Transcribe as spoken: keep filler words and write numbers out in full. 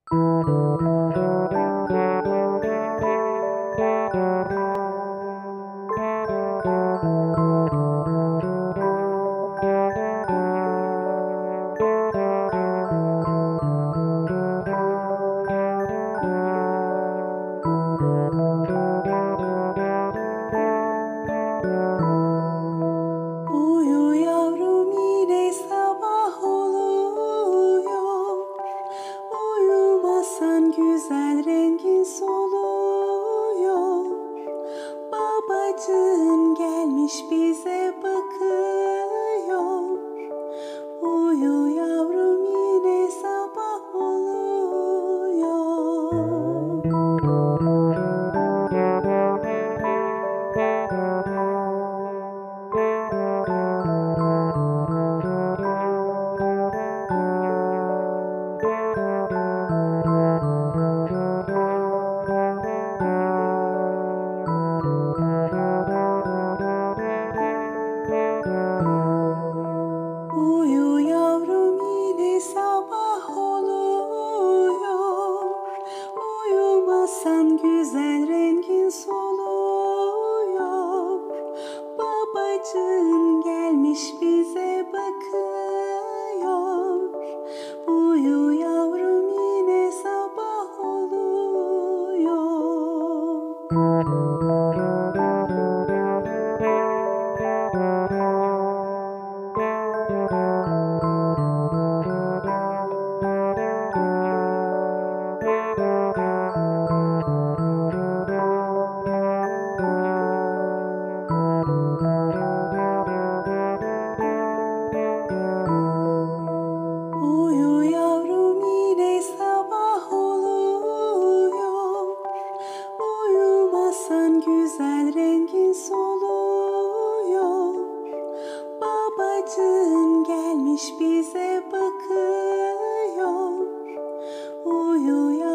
Uyu yavrum yine sabah oluyor. Uyumazsan güzel rengin soluyor. Babacığın gelmiş bize bakıyor. Uyu yavrum yine sabah oluyor. Uyu yavrum yine sabah oluyor. Uyumazsan güzel rengin soluyor. Babacığın gelmiş bize bakıyor. Uyu yavrum yine sabah oluyor. Uyu yavrum yine sabah oluyor. Uyumazsan güzel rengin soluyor. Babacığın gelmiş bize bakıyor. Uyu yavrum.